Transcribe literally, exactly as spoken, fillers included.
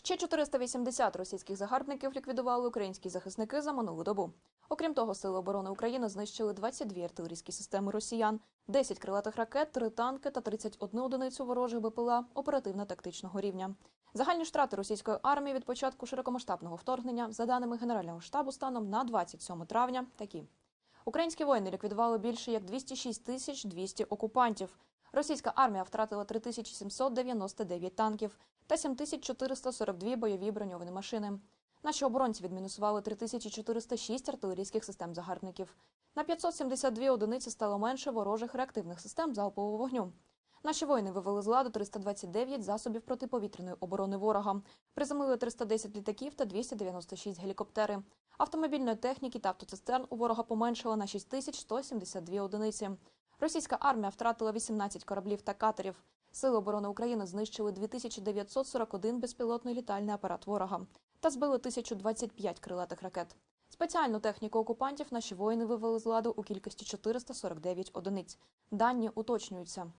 Ще чотириста вісімдесят російських загарбників ліквідували українські захисники за минулу добу. Окрім того, Сили оборони України знищили двадцять дві артилерійські системи росіян, десять крилатих ракет, три танки та тридцять одну одиницю ворожих БПЛА оперативно-тактичного рівня. Загальні втрати російської армії від початку широкомасштабного вторгнення, за даними Генерального штабу, станом на двадцять сьоме травня, такі. Українські воїни ліквідували більше як двісті шість тисяч двісті окупантів. Російська армія втратила три тисячі сімсот дев'яносто дев'ять танків та сім тисяч чотириста сорок дві бойові броньовані машини. Наші оборонці відмінусували три тисячі чотириста шість артилерійських систем загарбників. На п'ятсот сімдесят дві одиниці стало менше ворожих реактивних систем залпового вогню. Наші воїни вивели з ладу триста двадцять дев'ять засобів протиповітряної оборони ворога, приземлили триста десять літаків та двісті дев'яносто шість гелікоптери. Автомобільної техніки та автоцистерн у ворога поменшало на шість тисяч сто сімдесят дві одиниці. Російська армія втратила вісімнадцять кораблів та катерів. Сили оборони України знищили дві тисячі дев'ятсот сорок один безпілотний літальний апарат ворога та збили тисячу двадцять п'ять крилатих ракет. Спеціальну техніку окупантів наші воїни вивели з ладу у кількості чотириста сорок дев'ять одиниць. Дані уточнюються.